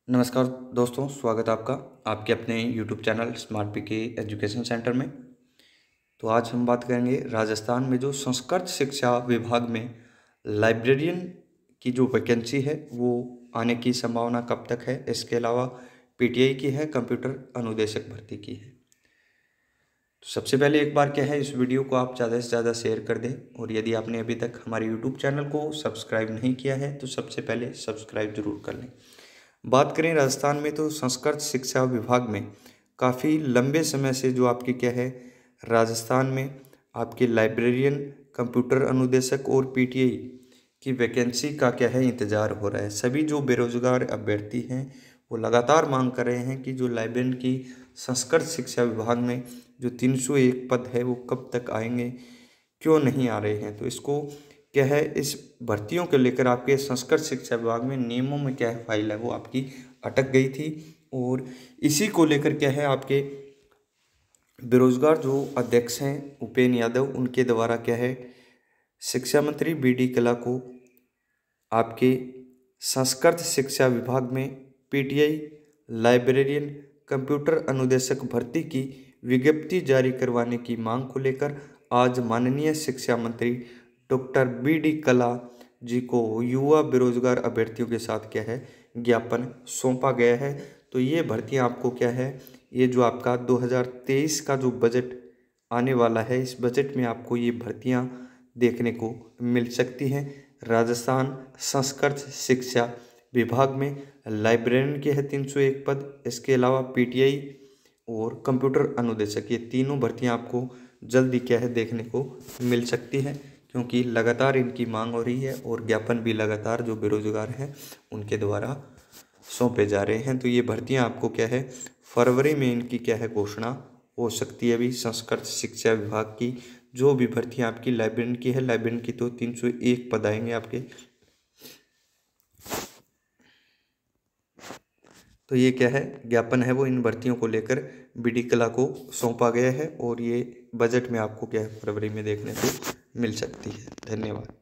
नमस्कार दोस्तों, स्वागत है आपका आपके अपने YouTube channel smart PK education centre में। तो आज हम बात करेंगे राजस्थान में जो संस्कृत शिक्षा विभाग में लाइब्रेरियन की जो वैकेंसी है वो आने की संभावना कब तक है। इसके अलावा पीटीआई की है, कंप्यूटर अनुदेशक भर्ती की है। तो सबसे पहले एक बार क्या है, इस वीडियो को आप ज़्यादा से ज़्यादा शेयर कर दें, और यदि आपने अभी तक हमारे YouTube चैनल को सब्सक्राइब नहीं किया है तो सबसे पहले सब्सक्राइब जरूर कर लें। बात करें राजस्थान में तो संस्कृत शिक्षा विभाग में काफ़ी लंबे समय से जो आपकी क्या है, राजस्थान में आपके लाइब्रेरियन, कंप्यूटर अनुदेशक और पीटीआई की वैकेंसी का क्या है, इंतज़ार हो रहा है। सभी जो बेरोजगार अभ्यर्थी हैं वो लगातार मांग कर रहे हैं कि जो लाइब्रेरियन की संस्कृत शिक्षा विभाग में जो 301 पद है वो कब तक आएंगे, क्यों नहीं आ रहे हैं। तो इसको क्या है, इस भर्तियों को लेकर आपके संस्कृत शिक्षा विभाग में नियमों में क्या है, फाइल है वो आपकी अटक गई थी, और इसी को लेकर क्या है, आपके बेरोजगार जो अध्यक्ष हैं उपेन्द्र यादव, उनके द्वारा क्या है, शिक्षा मंत्री बीडी कल्ला को आपके संस्कृत शिक्षा विभाग में पीटीआई, लाइब्रेरियन, कंप्यूटर अनुदेशक भर्ती की विज्ञप्ति जारी करवाने की मांग को लेकर आज माननीय शिक्षा मंत्री डॉक्टर बीडी कल्ला जी को युवा बेरोजगार अभ्यर्थियों के साथ क्या है, ज्ञापन सौंपा गया है। तो ये भर्तियां आपको क्या है, ये जो आपका 2023 का जो बजट आने वाला है, इस बजट में आपको ये भर्तियां देखने को मिल सकती हैं। राजस्थान संस्कृत शिक्षा विभाग में लाइब्रेरियन के है 301 पद, इसके अलावा पीटीआई और कंप्यूटर अनुदेशक, ये तीनों भर्तियां आपको जल्दी क्या है, देखने को मिल सकती हैं, क्योंकि लगातार इनकी मांग हो रही है और ज्ञापन भी लगातार जो बेरोजगार हैं उनके द्वारा सौंपे जा रहे हैं। तो ये भर्तियां आपको क्या है, फरवरी में इनकी क्या है, घोषणा हो सकती है। अभी संस्कृत शिक्षा विभाग की जो भी भर्तियां आपकी लाइब्रेरियन की है, लाइब्रेरियन की तो 301 पद आएंगे आपके। तो ये क्या है, ज्ञापन है वो इन भर्तियों को लेकर बीडी कल्ला को सौंपा गया है, और ये बजट में आपको क्या है, फरवरी में देखने को मिल सकती है। धन्यवाद।